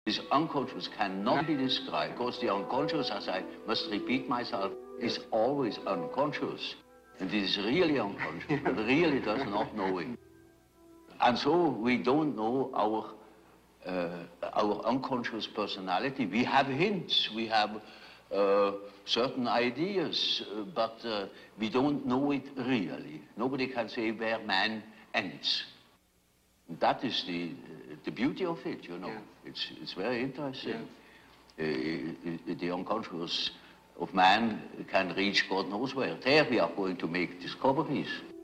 This unconscious cannot be described, because the unconscious, as I must repeat myself, is always unconscious. And this is really unconscious, but really does not know it. And so we don't know our unconscious personality. We have hints, we have certain ideas, but we don't know it really. Nobody can say where man ends. That is the beauty of it, you know. Yeah. It's very interesting. Yeah. The unconscious of man can reach God knows where. There we are going to make discoveries.